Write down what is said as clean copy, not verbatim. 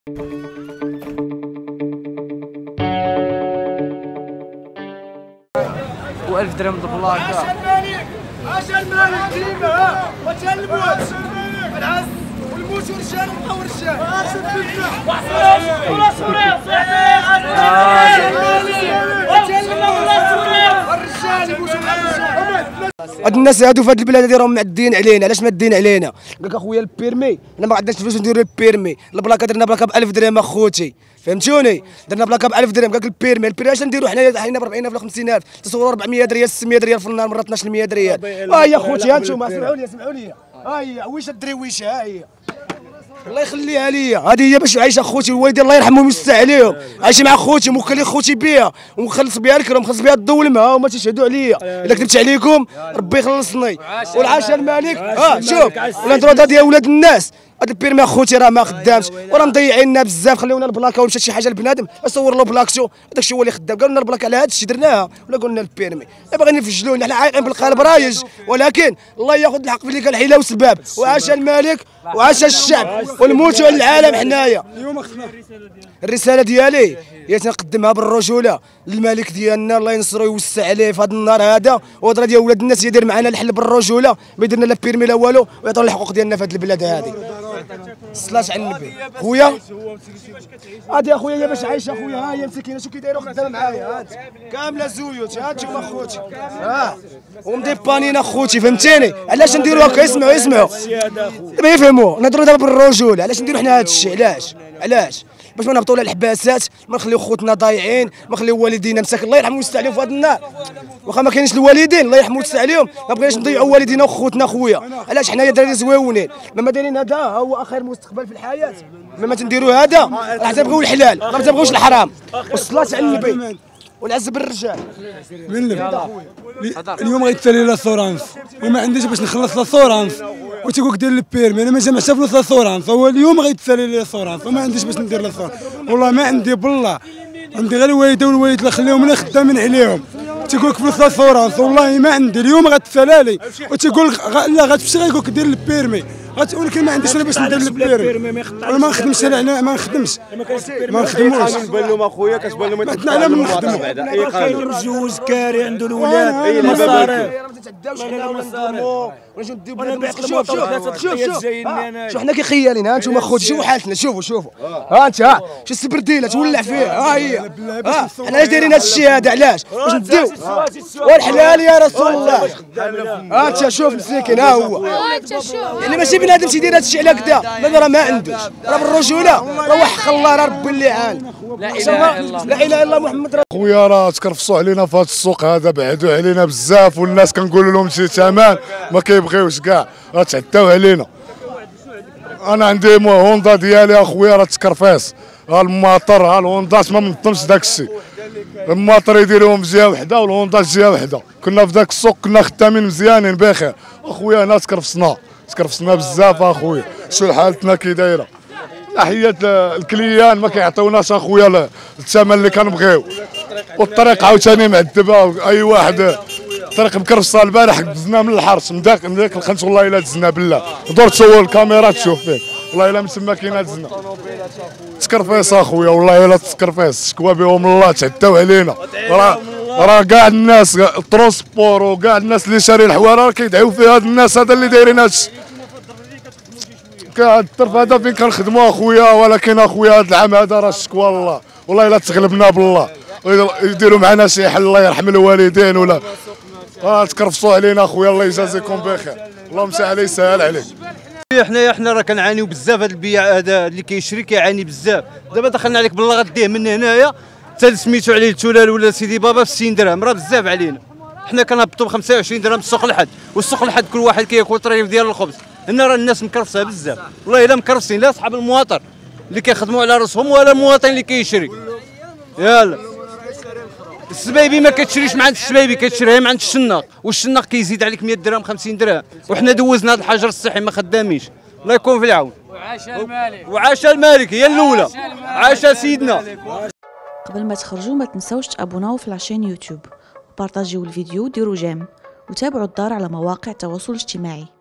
و1000 درهم البلاكه. عشان مالك ديما وتا الموت العز والموت ورجال وبقاو رجال. هاد الناس هادو في هاد البلاد هادي راهم معديين علينا. علاش معديين علينا؟ قال لك اخويا البيرمي حنا ما عندناش فلوس نديرو البيرمي. البلاكه درنا بلاكه ب1000 درهم اخوتي، فهمتوني؟ درنا بلاكه ب1000 درهم. قال لك البيرمي اش نديرو حنايا ب 40,000 ولا 50,000 تصوروا 400 ريال 600 ريال في النهار، مرات 1200 ريال. ها هي اخوتي، ها انتوما اسمعوا لي ها هي ويش الدريويشه، ها هي الله يخليها ليا. هذه هي باش عايشه اخوتي الوالدين الله يرحمهم ويستر عليهم، عايشه مع خوتي موكلين خوتي بيها ومخلص بها الكرم، مخلص بها الظلمه، ها هما تيشهدوا عليا. الا كذبت عليكم ربي يخلصني. والعاشا الملك شوف الاندرويد ديال ولاد الناس. هاد البيرمي اخوتي راه ما خدامش وراه مضيعيننا بزاف. خليونا البلاكه ومشات شي حاجه لبنادم صور له بلاكتو، هذاك الشيء هو اللي خدام. قالوا لنا البلاكه على هذا الشيء درناها ولا قلنا البيرمي؟ باغيين يفجلونا، حنا عايقين بالقلب رايج، ولكن الله ياخذ الحق في اللي قال حيله وسباب. وعاش الملك وعاش الشعب والموت على العالم. حنايا الرساله ديالي هي تنقدمها بالرجوله للملك ديالنا الله ينصرو ويوسع عليه في هذا النهار هذا، وهضره ديال ولاد الناس يدير معنا الحل بالرجوله، ما يديرنا لا بيرمي لا والو، ويعطينا الحقوق ديالنا في هذه البلاد هذه. الصلاة على النبي. خويا هادي اخويا هي باش عايشه اخويا، ها هي مسكينه شو كيدايروا خدامه معايا، هاد كامله زويوت، ها انتوما اخوتي ومديبانين اخوتي، فهمتيني؟ علاش نديروا هكا؟ يسمعوا دابا يفهموا. نهضروا دابا بالرجوله، علاش نديروا حنا هذا الشيء؟ علاش باش ما نهبطوا للحباسات، ما نخليو خوتنا ضايعين، ما نخليو والدينا مساكن الله يرحمهم ويستر عليهم في هذا النهار. واخا ما كاينش الوالدين الله يرحمهم ويستر عليهم، ما بغيناش نضيعوا والدينا وخوتنا خويا. علاش حنايا دراري زويونين ما دايرين هذا هو اخر مستقبل في الحياه؟ ما تنديروا هذا راح تبغيو الحلال ما تبغيوش الحرام. والصلاة على النبي والعز بالرجال. اليوم غيتسالي لاسورانس وما عنديش باش نخلص لاسورانس، وتيقول لك دير البيرمي. انا ما جمعتش فلوس لاسورانس، هو اليوم غيتسالي لي لاسورانس وما عنديش باش ندير لاسورانس. والله ما عندي بالله، عندي غير الوالده والوالد اللي خليهم انا خدامين عليهم. تيقول لك فلوس لاسورانس والله ما عندي. اليوم غتسالى لي وتيقول لك لا غتمشي غيقول لك دير البيرمي، غتقول لك ما عنديش انا باش ندير البيرمي. انا ما نخدمش، انا ما نخدمش، ما نخدموش. كتبان لهم اخويا كتبان لهم ما انا من نخدموا. كاين مجوز كاري عنده الولاد مصاريف شوف حنا كيخيالين. ها انتوما خوتي شوفوا حالتنا، شوفوا ها انت ها شو السبرديله تولع فيه. ها هي حنا علاش دايرين هذا الشيء هذا؟ علاش باش نديو والحلال يا رسول الله. ها انت شوف مسكين، ها هو يعني ماشي بنادم تيدير هذا الشيء على كذا، راه ما عندوش، راه بالرجوله، راه وحق الله، راه ربي اللي عان. لا اله الا الله محمد خويا راه تكرفصوا علينا في هذا السوق هذا، بعدوا علينا بزاف، والناس كنقولوا لهم شي ثمن ما كيبغيوش كاع، راه تعداو علينا. انا عندي هوندا ديالي اخويا راه تكرفيص، ها الماطر ها الهوندات ما منظمش داك الشيء. الماطر يديروهم جهه وحده والهوندا جهه وحده. كنا في ذاك السوق كنا خدامين مزيانين بخير اخويا، هنا تكرفصنا بزاف اخويا. شو حالتنا كي دايره؟ ناحيه الكليان ما كيعطيوناش اخويا الثمن اللي كنبغيو، والطريق عاوتاني معذبه. اي واحد الطريق مكرفصه. البارح دزنا من الحرس من داك الخنش والله الا دزنا بالله، دور تصور الكاميرا تشوف فيه والله الا من تما كاين دزنا. تكرفيص اخويا والله الا تكرفيص، شكوى بهم الله تعداو علينا. راه كاع الناس الترونسبور وكاع الناس اللي شاري الحواره كيدعيو في هاد الناس هذا اللي دايرين هادشي. كاع الطرف هذا فين كنخدموا اخويا، ولكن اخويا هذا العام هذا راه شكوى الله والله الا تغلبنا بالله، يديروا معنا شي حل الله يرحم الوالدين ولا تكرفصوا علينا اخويا. الله يجازيكم بخير، اللهم سهل يسهل عليك. حنا راه كنعانيو بزاف. هذا البيع هذا اللي كيشري كيعاني بزاف. دابا دخلنا عليك بالله غديه من هنايا حتى سميتو عليه التولال ولا سيدي بابا ب 60 درهم، راه بزاف علينا. حنا كنهبطوا ب 25 درهم السوق الحد، والسوق الحد كل واحد كياكل طريف ديال الخبز. هنا راه الناس مكرفصه بزاف والله الا مكرفصين، لا صحاب المواطن اللي كيخدموا على راسهم ولا المواطن اللي كيشري. يلا السبايبي ما كتشريش من عند السبايبي، كتشريها من عند الشناق، والشناق كيزيد عليك 100 درهم 50 درهم، وحنا دوزنا هذا الحجر الصحي ما خدامينش. الله يكون في العون. وعاش المالك هي الاولى، عاش سيدنا. قبل ما تخرجوا ما تنسوش تابوناو في العشان يوتيوب، وبارطاجيو الفيديو وديروا جيم، وتابعوا الدار على مواقع التواصل الاجتماعي.